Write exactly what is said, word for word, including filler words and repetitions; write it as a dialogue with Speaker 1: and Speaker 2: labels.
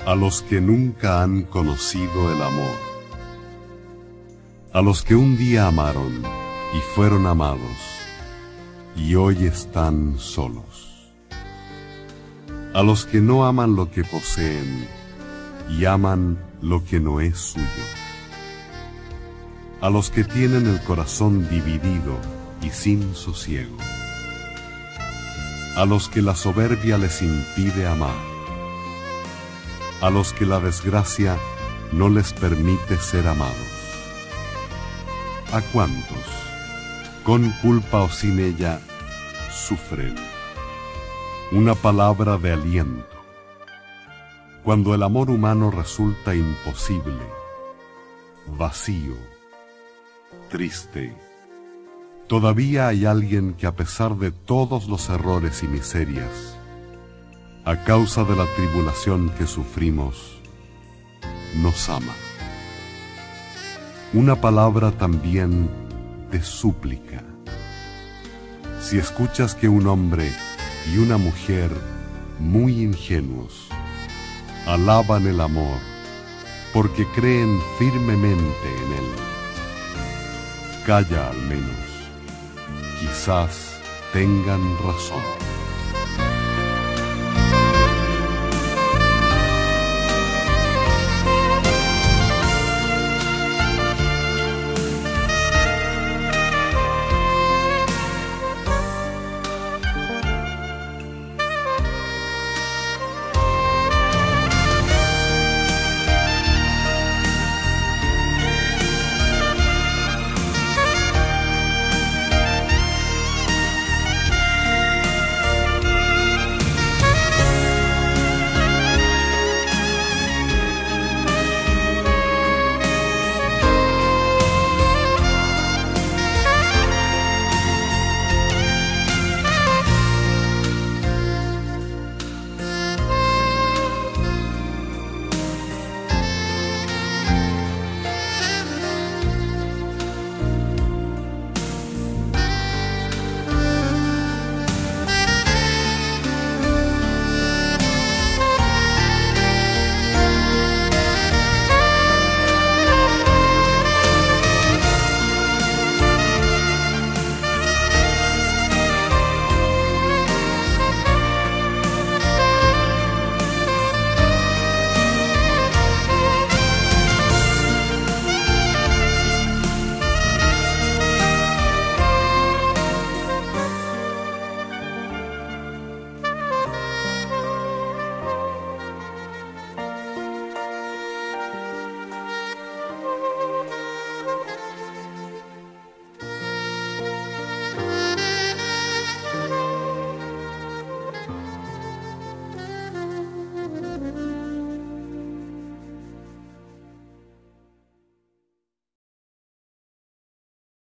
Speaker 1: A los que nunca han conocido el amor, a los que un día amaron y fueron amados, y hoy están solos. A los que no aman lo que poseen, y aman lo que no es suyo. A los que tienen el corazón dividido y sin sosiego. A los que la soberbia les impide amar. A los que la desgracia no les permite ser amados. ¿A cuántos, con culpa o sin ella, sufren una palabra de aliento, cuando el amor humano resulta imposible, vacío, triste? Todavía hay alguien que, a pesar de todos los errores y miserias, a causa de la tribulación que sufrimos, nos ama. Una palabra también de súplica. Si escuchas que un hombre y una mujer muy ingenuos alaban el amor porque creen firmemente en él, calla al menos, quizás tengan razón.